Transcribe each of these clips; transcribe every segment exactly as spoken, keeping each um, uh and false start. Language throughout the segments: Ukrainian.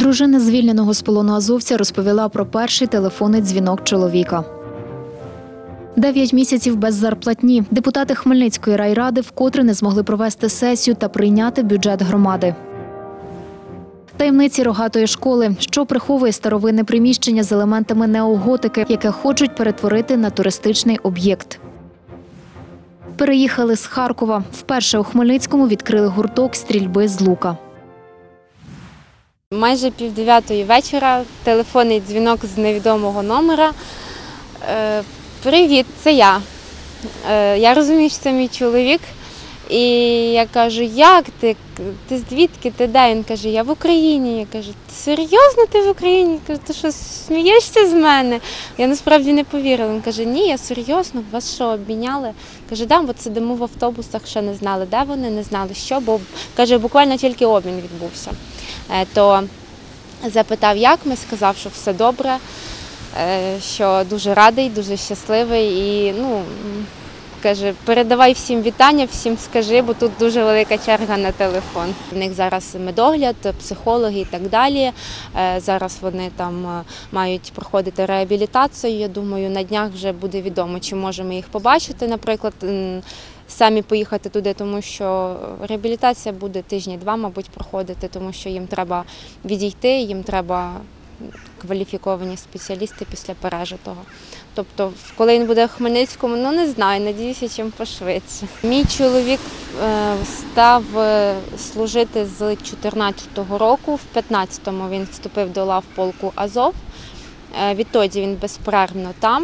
Дружина звільненого з полону азовця розповіла про перший телефонний дзвінок чоловіка. Дев'ять місяців без зарплатні. Депутати Хмельницької райради вкотре не змогли провести сесію та прийняти бюджет громади. Таємниці рогатої школи, що приховує старовинне приміщення з елементами неоготики, яке хочуть перетворити на туристичний об'єкт. Переїхали з Харкова. Вперше у Хмельницькому відкрили гурток стрільби з лука. Майже півдев'ятої вечора телефонний дзвінок з невідомого номера. «Привіт, це я. Я розумію, що це мій чоловік». І я кажу, як ти? Ти звідки? Ти де? Він каже, я в Україні. Я кажу, серйозно ти в Україні? Я кажу, ти що, смієшся з мене? Я насправді не повірила. Він каже, ні, я серйозно, вас що, обміняли? Каже, да, бо сидимо в автобусах, ще не знали, де вони, не знали, що, бо, каже, буквально тільки обмін відбувся. То запитав, як ми, сказав, що все добре, що дуже радий, дуже щасливий і, ну, каже, передавай всім вітання, всім скажи, бо тут дуже велика черга на телефон. В них зараз медогляд, психологи і так далі. Зараз вони там мають проходити реабілітацію. Я думаю, на днях вже буде відомо, чи можемо їх побачити, наприклад, самі поїхати туди, тому що реабілітація буде тижні-два, мабуть, проходити, тому що їм треба відійти, їм треба кваліфіковані спеціалісти після пережитого. Тобто, коли він буде в Хмельницькому, ну не знаю, надіюся, чим пошвидше. Мій чоловік став служити з чотирнадцятого року, в п'ятнадцятому він вступив до лав полку Азов. Відтоді він безперервно там.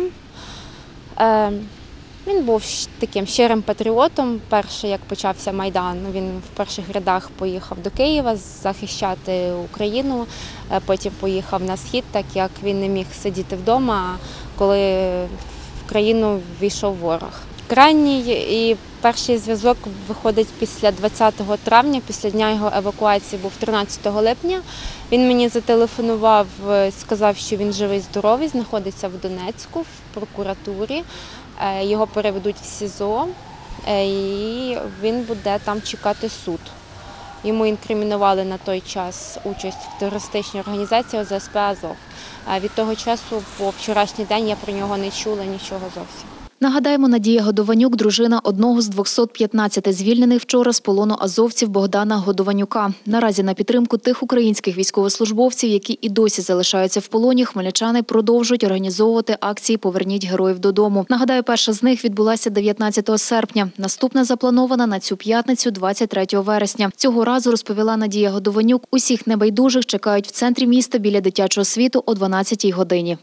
Він був таким щирим патріотом. Перше, як почався Майдан, він в перших рядах поїхав до Києва захищати Україну, потім поїхав на схід, так як він не міг сидіти вдома, коли в країну ввійшов ворог. Крайній і перший зв'язок виходить після двадцятого травня, після дня його евакуації був тринадцятого липня. Він мені зателефонував, сказав, що він живий-здоровий, знаходиться в Донецьку, в прокуратурі. Його переведуть в СІЗО, і він буде там чекати суд. Йому інкримінували на той час участь в терористичній організації О З С П «Азов». Від того часу по вчорашній день я про нього не чула нічого зовсім. Нагадаємо, Надія Годованюк – дружина одного з двохсот п'ятнадцяти звільнених вчора з полону азовців Богдана Годованюка. Наразі на підтримку тих українських військовослужбовців, які і досі залишаються в полоні, хмельничани продовжують організовувати акції «Поверніть героїв додому». Нагадаю, перша з них відбулася дев'ятнадцятого серпня. Наступна запланована на цю п'ятницю, двадцять третього вересня. Цього разу, розповіла Надія Годованюк, усіх небайдужих чекають в центрі міста біля дитячого світу о дванадцятій годині.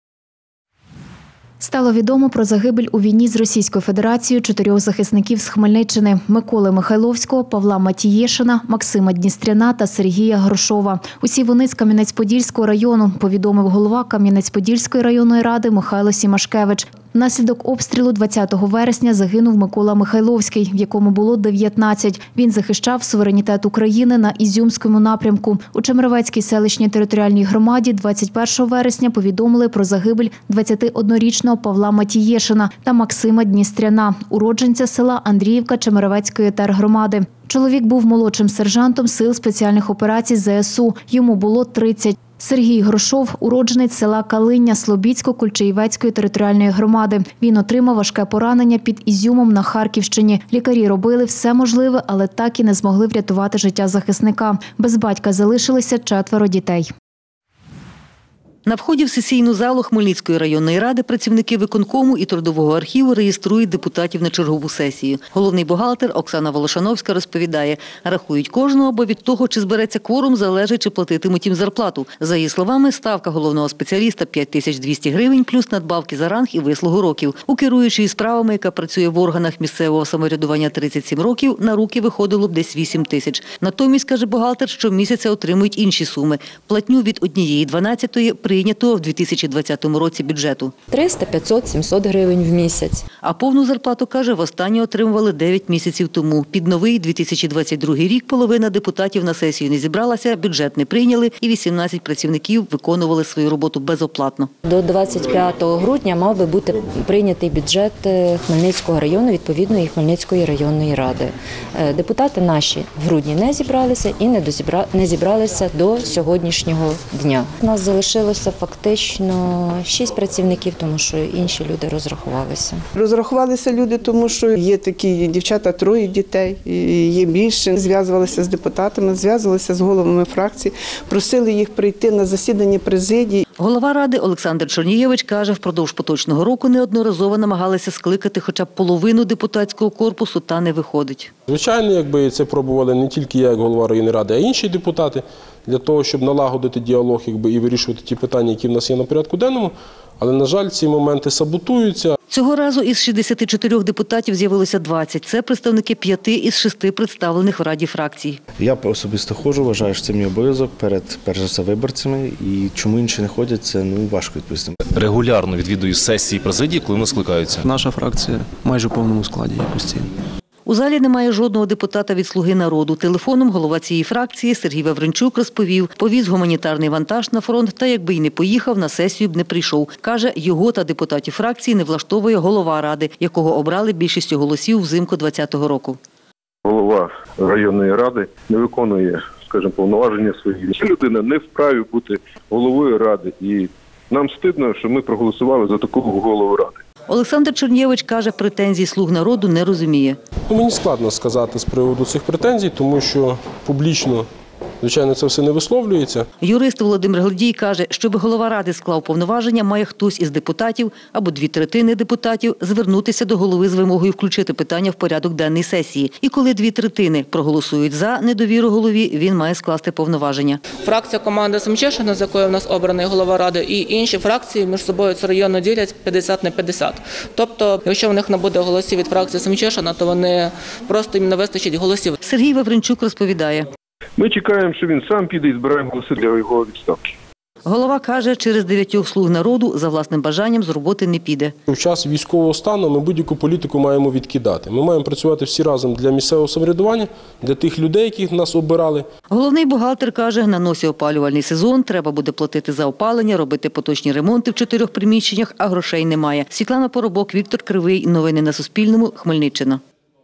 Стало відомо про загибель у війні з Російською Федерацією чотирьох захисників з Хмельниччини – Миколи Михайловського, Павла Матієшина, Максима Дністряна та Сергія Грошова. Усі вони з Кам'янець-Подільського району, повідомив голова Кам'янець-Подільської районної ради Михайло Сімашкевич. Внаслідок обстрілу двадцятого вересня загинув Микола Михайловський, якому було дев'ятнадцять. Він захищав суверенітет України на Ізюмському напрямку. У Чемеровецькій селищній територіальній громаді двадцять першого вересня повідомили про загибель двадцятиоднорічного Павла Матієшина та Максима Дністряна, уродженця села Андріївка Чемеровецької тергромади. Чоловік був молодшим сержантом Сил спеціальних операцій З С У. Йому було тридцять. Сергій Грошов – уродженець села Калиння Слобідсько-Кульчиївецької територіальної громади. Він отримав важке поранення під Ізюмом на Харківщині. Лікарі робили все можливе, але так і не змогли врятувати життя захисника. Без батька залишилися четверо дітей. На вході в сесійну залу Хмельницької районної ради працівники виконкому і трудового архіву реєструють депутатів на чергову сесію. Головний бухгалтер Оксана Волошановська розповідає, рахують кожного, бо від того, чи збереться кворум, залежить, чи платитимуть їм зарплату. За її словами, ставка головного спеціаліста – п'ять тисяч двісті гривень, плюс надбавки за ранг і вислугу років. У керуючій справами, яка працює в органах місцевого самоврядування тридцять сім років, на руки виходило б десь вісім тисяч. Натомість, каже бухгалтер, щомісяця отримують інші суми. Платню від однієї дванадцятої при прийнятого в дві тисячі двадцятому році бюджету. триста, п'ятсот, сімсот гривень в місяць. А повну зарплату, каже, востаннє отримували дев'ять місяців тому. Під новий дві тисячі двадцять другий рік половина депутатів на сесію не зібралася, бюджет не прийняли і вісімнадцять працівників виконували свою роботу безоплатно. До двадцять п'ятого грудня мав би бути прийнятий бюджет Хмельницького району, відповідної Хмельницької районної ради. Депутати наші в грудні не зібралися і не, дозібра... не зібралися до сьогоднішнього дня. У нас залишилося фактично шість працівників, тому що інші люди розрахувалися. Розрахувалися люди, тому що є такі дівчата, троє дітей, є більше. Зв'язувалися з депутатами, зв'язувалися з головами фракцій, просили їх прийти на засідання президії. Голова ради Олександр Чорнієвич каже, впродовж поточного року неодноразово намагалися скликати хоча б половину депутатського корпусу, та не виходить. Звичайно, якби це пробували не тільки я, як голова районної ради, а й інші депутати, для того, щоб налагодити діалог якби, і вирішувати ті питання, які в нас є на порядку денному. Але, на жаль, ці моменти саботуються. Цього разу із шістдесяти чотирьох депутатів з'явилося двадцять. Це представники п'яти із шести представлених в Раді фракцій. Я особисто ходжу, вважаю, що це мій обов'язок перед, перш за все, виборцями. І чому інші не ходять, це ну, важко відповісти. Регулярно відвідую сесії президії, коли вони скликаються. Наша фракція майже в повному складі є постійно. У залі немає жодного депутата від «Слуги народу». Телефоном голова цієї фракції Сергій Вавринчук розповів, повіз гуманітарний вантаж на фронт та якби й не поїхав, на сесію б не прийшов. Каже, його та депутатів фракції не влаштовує голова ради, якого обрали більшістю голосів взимку двадцятого року. Голова районної ради не виконує, скажімо, повноваження свої. Людина не вправі бути головою ради. І нам стидно, що ми проголосували за такого голову ради. Олександр Чорнієвич каже, претензій «Слуг народу» не розуміє. Мені складно сказати з приводу цих претензій, тому що публічно, звичайно, це все не висловлюється. Юрист Володимир Гледій каже, щоб голова ради склав повноваження, має хтось із депутатів або дві третини депутатів звернутися до голови з вимогою включити питання в порядок денний сесії. І коли дві третини проголосують за недовіру голові, він має скласти повноваження. Фракція команди Семчишина, з якою в нас обраний голова ради, і інші фракції між собою це районно ділять п'ятдесят на п'ятдесят. Тобто, якщо в них не буде голосів від фракції Семчишина, то вони просто їм не вистачить голосів. Сергій Вавринчук розповідає. Ми чекаємо, що він сам піде і збираємо голоси для його відставки. Голова каже, через дев'ятьох «Слуг народу» за власним бажанням з роботи не піде. В час військового стану ми будь-яку політику маємо відкидати. Ми маємо працювати всі разом для місцевого самоврядування, для тих людей, яких нас обирали. Головний бухгалтер каже, на носі опалювальний сезон, треба буде платити за опалення, робити поточні ремонти в чотирьох приміщеннях, а грошей немає. Світлана Поробок, Віктор Кривий. Новини на Суспільному. Хмельниччина.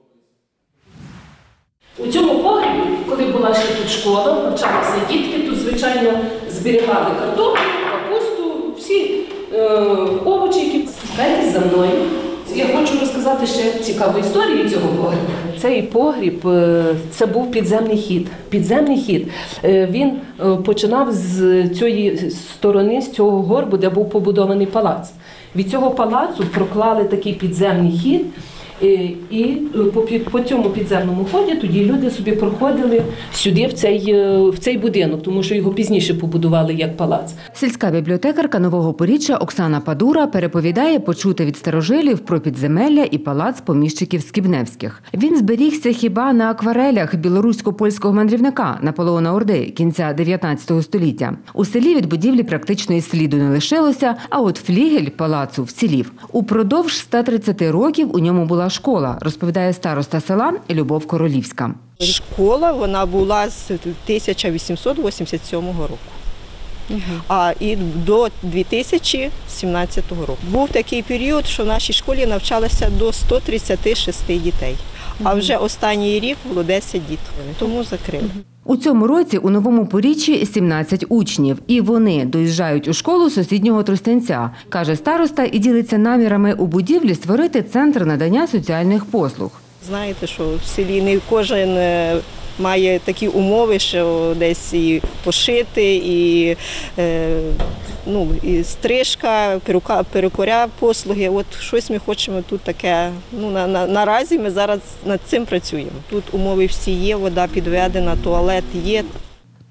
У цьому погребі, коли була ще тут школа, навчалися дітки, тут, звичайно, зберігали картоплю, капусту, всі е, овочі, які спитайте за мною. Я хочу розказати ще цікаву історію цього погребу. Цей погріб – це був підземний хід. Підземний хід. Він починав з цієї сторони, з цього горбу, де був побудований палац. Від цього палацу проклали такий підземний хід. І по цьому підземному ході тоді люди собі проходили сюди, в цей, в цей будинок, тому що його пізніше побудували як палац. Сільська бібліотекарка Нового Поріччя Оксана Падура переповідає почуте від старожилів про підземелля і палац поміщиків Скібневських. Він зберігся хіба на акварелях білорусько-польського мандрівника Наполеона Орди кінця дев'ятнадцятого століття. У селі від будівлі практично і сліду не лишилося, а от флігель палацу вцілів. Упродовж ста тридцяти років у ньому була школа, розповідає староста села Любов Королівська. Школа вона була з тисяча вісімсот вісімдесят сьомого року. Угу. А і до дві тисячі сімнадцятого року. Був такий період, що в нашій школі навчалося до ста тридцяти шести дітей. А вже останній рік було десять діток, тому закрили. У цьому році у Новому Поріччі сімнадцять учнів, і вони доїжджають у школу сусіднього Тростянця, каже староста, і ділиться намірами у будівлі створити центр надання соціальних послуг. Знаєте, що в селі не кожен має такі умови, що десь і пошити, і, ну, і стрижка, перука, перукаря послуги. От щось ми хочемо тут таке. Ну, на, на, наразі ми зараз над цим працюємо. Тут умови всі є, вода підведена, туалет є.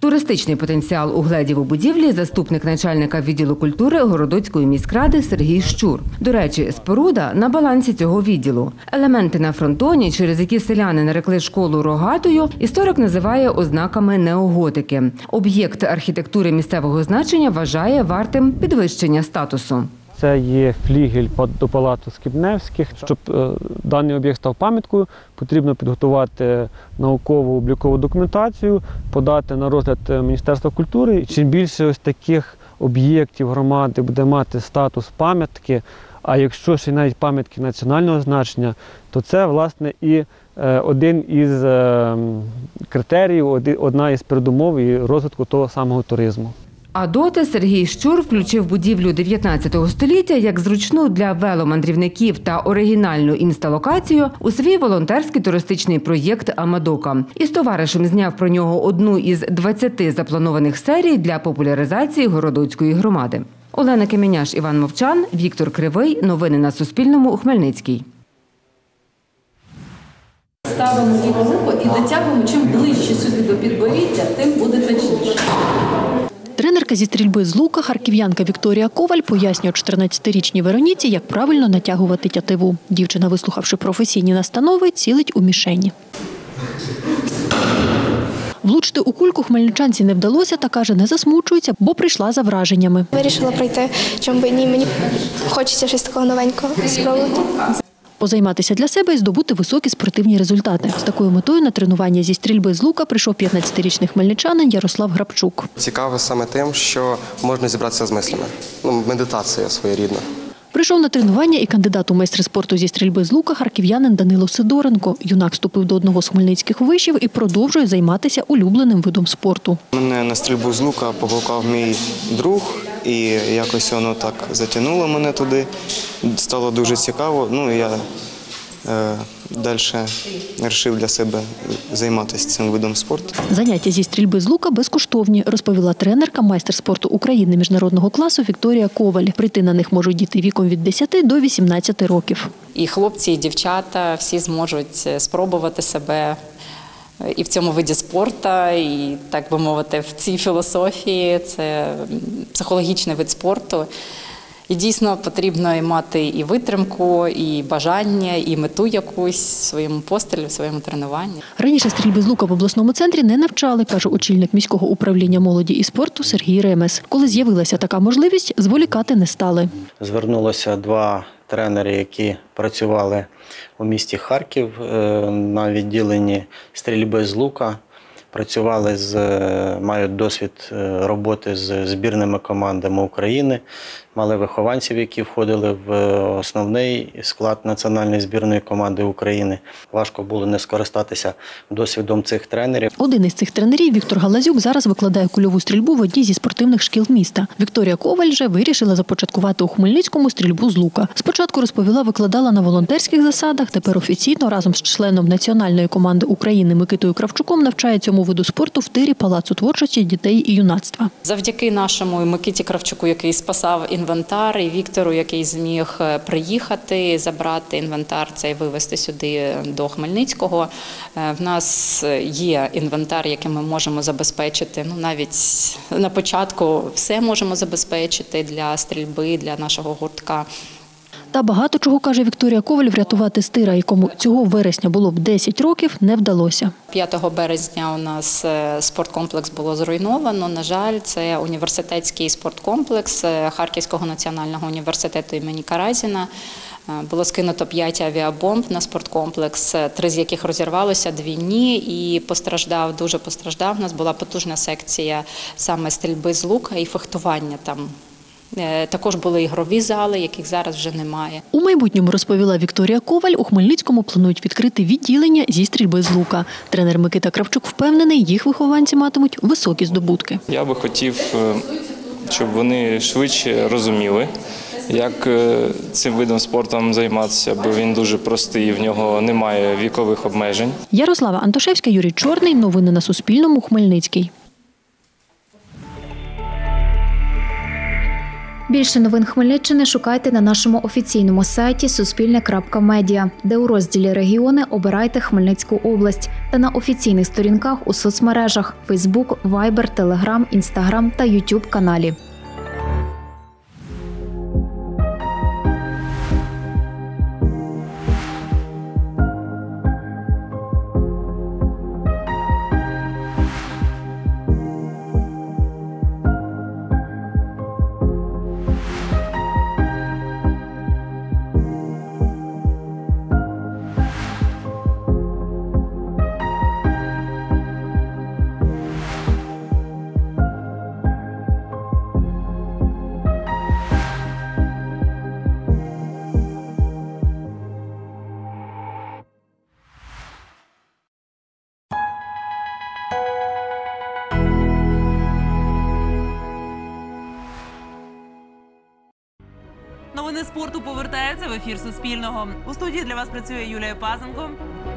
Туристичний потенціал угледів у будівлі заступник начальника відділу культури Городоцької міськради Сергій Щур. До речі, споруда на балансі цього відділу. Елементи на фронтоні, через які селяни нарекли школу рогатою, історик називає ознаками неоготики. Об'єкт архітектури місцевого значення вважає вартим підвищення статусу. Це є флігель до палацу Скібневських. Щоб е, даний об'єкт став пам'яткою, потрібно підготувати наукову облікову документацію, подати на розгляд Міністерства культури. І чим більше ось таких об'єктів громади буде мати статус пам'ятки, а якщо ще навіть пам'ятки національного значення, то це, власне, і е, один із е, критеріїв, одна із передумов і розвитку того самого туризму. А доти Сергій Щур включив будівлю дев'ятнадцятого століття як зручну для веломандрівників та оригінальну інсталокацію у свій волонтерський туристичний проєкт «Амадока». І з товаришем зняв про нього одну із двадцяти запланованих серій для популяризації Городоцької громади. Олена Кеменяш, Іван Мовчан, Віктор Кривий. Новини на Суспільному. Хмельницький. Ставимо ліву руку і дотягуємо. Чим ближче сюди до підборіддя, тим буде точніше. Тренерка зі стрільби з лука, харків'янка Вікторія Коваль, пояснює чотирнадцятирічній Вероніці, як правильно натягувати тятиву. Дівчина, вислухавши професійні настанови, цілить у мішені. Влучити у кульку хмельничанці не вдалося, та каже, не засмучується, бо прийшла за враженнями. Вирішила пройти, чому би ні, мені хочеться щось такого новенького спробувати. Позайматися для себе і здобути високі спортивні результати. З такою метою на тренування зі стрільби з лука прийшов п'ятнадцятирічний хмельничанин Ярослав Грабчук. Цікаво саме тим, що можна зібратися з мислями. Ну, медитація своєрідна. Прийшов на тренування і кандидат у майстри спорту зі стрільби з лука харків'янин Данило Сидоренко. Юнак вступив до одного з хмельницьких вишів і продовжує займатися улюбленим видом спорту. Мене на стрільбу з лука погукав мій друг, і якось воно так затягнуло мене туди. Стало дуже цікаво. Ну, і я е, далі вирішив для себе займатися цим видом спорту. Заняття зі стрільби з лука безкоштовні, розповіла тренерка, майстер спорту України міжнародного класу Вікторія Коваль. Прийти на них можуть діти віком від десяти до вісімнадцяти років. І хлопці, і дівчата всі зможуть спробувати себе і в цьому виді спорту, і, так би мовити, в цій філософії. Це психологічний вид спорту. І дійсно потрібно мати і витримку, і бажання, і мету якусь в своєму пострілі, в своєму тренуванні. Раніше стрільби з лука в обласному центрі не навчали, каже очільник міського управління молоді і спорту Сергій Ремес. Коли з'явилася така можливість, зволікати не стали. Звернулося два тренери, які працювали у місті Харків на відділенні стрільби з лука. Працювали з, мають досвід роботи з збірними командами України, мали вихованців, які входили в основний склад національної збірної команди України. Важко було не скористатися досвідом цих тренерів. Один із цих тренерів, Віктор Галазюк, зараз викладає кульову стрільбу в одній зі спортивних шкіл міста. Вікторія Коваль же вирішила започаткувати у Хмельницькому стрільбу з лука. Спочатку, розповіла, викладала на волонтерських засадах, тепер офіційно разом з членом національної команди України Микитою Кравчуком навчає цьому виду спорту в тирі Палацу творчості дітей і юнацтва. Завдяки нашому Микиті Кравчуку, який спасав інвентар, і Віктору, який зміг приїхати, забрати інвентар цей, вивезти сюди до Хмельницького. В нас є інвентар, який ми можемо забезпечити. Ну, навіть на початку все можемо забезпечити для стрільби, для нашого гуртка. Та багато чого, каже Вікторія Коваль, врятувати з тира, якому цього вересня було б десять років, не вдалося. п'ятого березня у нас спорткомплекс було зруйновано. На жаль, це університетський спорткомплекс Харківського національного університету імені Каразіна. Було скинуто п'ять авіабомб на спорткомплекс, три з яких розірвалося, дві ні, і постраждав, дуже постраждав. У нас була потужна секція саме стрільби з лука і фехтування там. Також були ігрові зали, яких зараз вже немає. У майбутньому, розповіла Вікторія Коваль, у Хмельницькому планують відкрити відділення зі стрільби з лука. Тренер Микита Кравчук впевнений, їх вихованці матимуть високі здобутки. Я би хотів, щоб вони швидше розуміли, як цим видом спорту займатися, бо він дуже простий, в нього немає вікових обмежень. Ярослава Антошевська, Юрій Чорний. Новини на Суспільному. Хмельницький. Більше новин Хмельниччини шукайте на нашому офіційному сайті суспільне крапка медіа, де у розділі «Регіони» обирайте Хмельницьку область та на офіційних сторінках у соцмережах – Фейсбук, Вайбер, Телеграм, Інстаграм та Ютуб каналі. Новини спорту повертаються в ефір Суспільного. У студії для вас працює Юлія Пазенко.